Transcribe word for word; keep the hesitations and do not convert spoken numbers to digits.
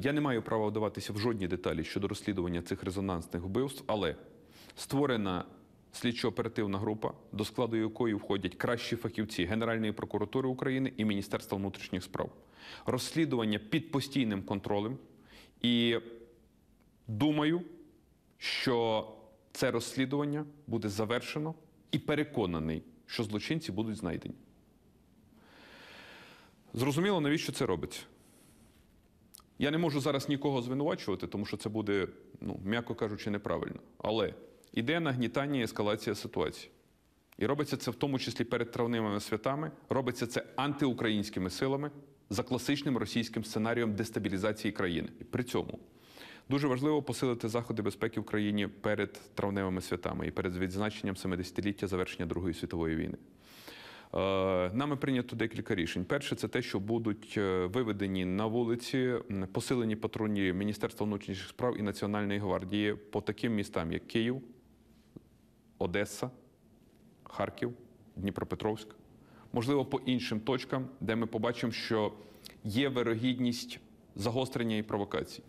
Я не маю права вдаватися в жодні деталі щодо розслідування цих резонансних вбивств, але створена слідчо-оперативна група, до складу якої входять кращі фахівці Генеральної прокуратури України і Міністерства внутрішніх справ. Розслідування під постійним контролем. І думаю, що це розслідування буде завершено, і переконаний, що злочинці будуть знайдені. Зрозуміло, навіщо це робиться? Я не можу зараз нікого звинувачувати, тому що це буде, ну, м'яко кажучи, неправильно. Але іде нагнітання і ескалація ситуації. І робиться це в тому числі перед травневими святами, робиться це антиукраїнськими силами за класичним російським сценарієм дестабілізації країни. І при цьому дуже важливо посилити заходи безпеки в країні перед травневими святами і перед відзначенням семидесятиліття завершення Другої світової війни. Нами прийнято декілька рішень. Перше – це те, що будуть виведені на вулиці посилені патрульні Міністерства внутрішніх справ і Національної гвардії по таким містам, як Київ, Одеса, Харків, Дніпропетровськ. Можливо, по іншим точкам, де ми побачимо, що є вирогідність загострення і провокацій.